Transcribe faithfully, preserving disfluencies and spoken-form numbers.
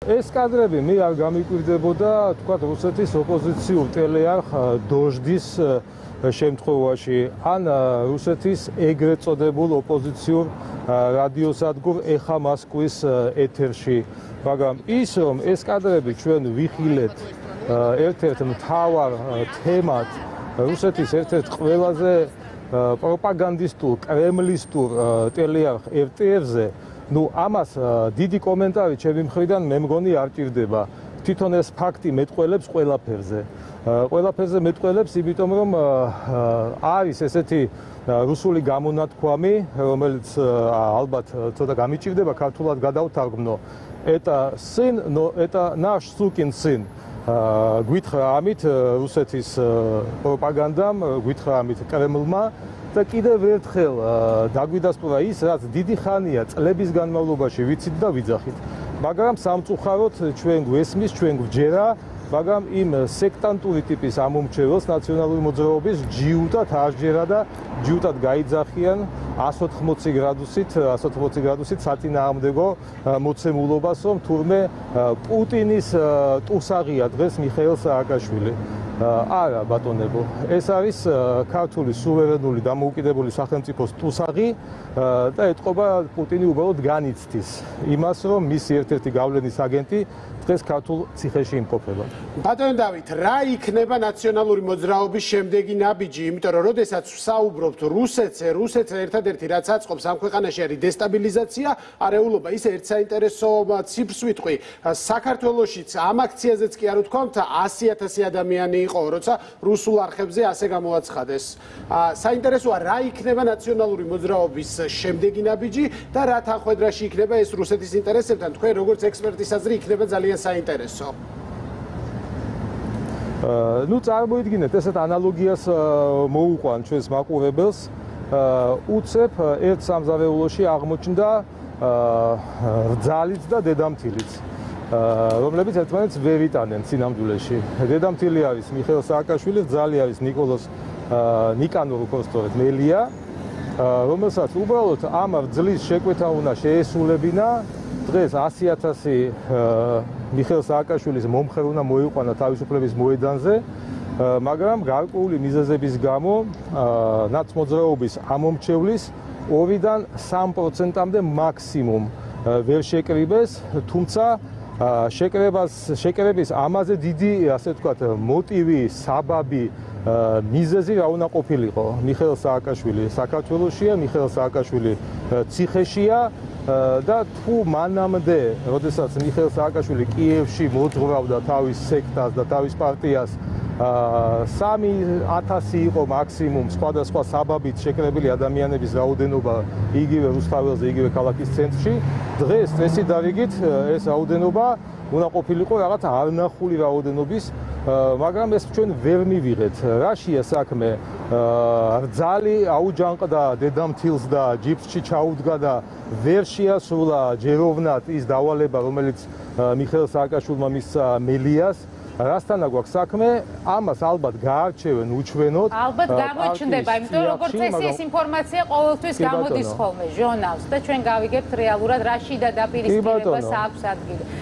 ეს კადრები მე არ გამიკვირდებოდა თქვათ რუსეთის ოპოზიციურ ტელეარხ დოჟდის შემთხვევაში ან რუსეთის ეგრეთ წოდებულ ოპოზიციურ რადიოსადგურ ეხა მოსკვის ეთერში, მაგრამ ის რომ ეს კადრები ჩვენ ვიხილეთ ერთ-ერთ მთავარ თემად რუსეთის ერთ-ერთ ყველაზე პროპაგანდისტულ კრემლისტურ ტელეარხ ერთ ტი ერ-ზე, ну ამას დიდი კომენტარი ჩემი მხრიდან მე მგონი არ ჭირდება. თვითონ ეს ფაქტი მეტყველებს ყველაფერზე. ყველაფერზე მეტყველებს, იმიტომ რომ არის ესეთი რუსული გამონათქვამი, რომელიც ალბათ ცოტა გამიჭირდება ქართულად გადავთარგმნო. Это сын, но это наш сукин сын. გვითხრა ამით რუსეთის პროპაგანდამ, გვითხრა ამით კრემლმა და კიდევ ერთხელ დაგვიდასტურა ის, რაც დიდი ხანია წლების განმავლობაში ვიცით და ვიძახით. მაგრამ სამწუხაროდ ჩვენ გვესმის, ჩვენ გვჯერა, მაგრამ იმ სექტანტური ტიპის ამომრჩეველს ნაციონალური მოძრაობის ჯიუტად აღჯერა და ჯიუტად გაიძახიან εκατს ოთხმოცი გრადუსით, εκατს ოთხმოცი გრადუსით საწინააღმდეგო მოცემულობას, რომ თურმე პუტინის ტუსაღია დღეს მიხეილ სააკაშვილი. არა ბატონებო, ეს არის ქართული სუვერენული დამოუკიდებელი სახელმწიფოს ტუსაღი და ეტყობა პუტინი უბრალოდ განიცდის იმას, რომ მისი ერთ-ერთი გავლენის აგენტი დღეს ქართულ ციხეში იმყოფება. ბატონო დავით, რა იქნება ნაციონალური მოძრაობის შემდეგი ნაბიჯი, იმიტომ რომ როდესაც ვსაუბრობთ რუსეთზე, რუსეთს ერთადერთი რაც აწყობს ამ ქვეყანაში არის დესტაბილიზაცია, არეულობა ის ერთ საინტერესო ციფრს ვიტყვი. საქართველოშიც ამ აქციაზეც კი არ ვთქვამთ ასი ათასი ადამიანი იყო, როცა რუსულ არხებზე ასე გამოაცხადეს. საინტერესოა რა იქნება ნაციონალური მოძრაობის შემდეგი ნაბიჯი და რა თანხმედრაში იქნება ეს რუსეთის ინტერესებთან. თქვენ როგორც ექსპერტის აზრი იქნება ძალიან საინტერესო. ну წარმოიდგინეთ ესეთ ანალოგიას მოუყვან ჩვენს მაყურებელს. უცებ ერთ სამზარეულოში აღმოჩნდა რძალიც და დედამთილიც, რომლებიც ერთმანეთს ვერ იტანენ სინამდვილეში. დედამთილი არის მიხეილ სააკაშვილი, რძალი არის ნიკოლოზ ნიკანორ უკოსტოვეთ მელია, რომელსაც უბრალოდ ამ რძლის შეკვეთა უნდა შეესრულებინა. დღეს ასი ათასი მიხეილ სააკაშვილის მომხრე უნდა მოიყვანა თავისუფლების მოედანზე, მაგრამ გარკვეული მიზეზების გამო ნაცმოძრაობის ამომრჩევლის ორიდან სამ პროცენტამდე მაქსიმუმ ვერ შეკრიბეს, თუმცა შეკრებას შეკრების ამაზე დიდი, ასე ვთქვათ, მოტივი, საბაბი, მიზეზი რა უნდა ყოფილიყო. მიხეილ სააკაშვილი საქართველოშია, მიხეილ სააკაშვილი ციხეშია და თუ მანამდე, როდესაც მიხეილ სააკაშვილი კიევში მოძღვრავდა თავის სექტას და თავის პარტიას, სამი ათასი იყო მაქსიმუმ სხვადასხვა საბაბით შეკრებილი ადამიანების რაოდენობა იგივე რუსთაველზე, იგივე ქალაქის ცენტრში, დღეს წესით დავიგით ეს რაოდენობა უნდა ყოფილიყო რაღაც არნახული რაოდენობის, მაგრამ ეს ჩვენ ვერ მივიღეთ. რაშია საქმე? რძალი აუჯანყდა დედამთილს და ჯიპსში ჩაუდგა და ვერ შეასრულა ჯეროვნად ის დავალება, რომელიც მიხეილ სააკაშვილმა მისცა მელიას. რასთან აქვს საქმე? ამას ალბათ გაარჩევენ უჩვენოდ. ალბათ გამოჩნდება, იმიტომ რომ როგორც წესი ეს ინფორმაცია ყოველთვის გამოდის ხოლმე ჟურნალს და ჩვენ გავიგებთ რეალურად რა შიდა დაპირისპირებას აქვს ადგილი.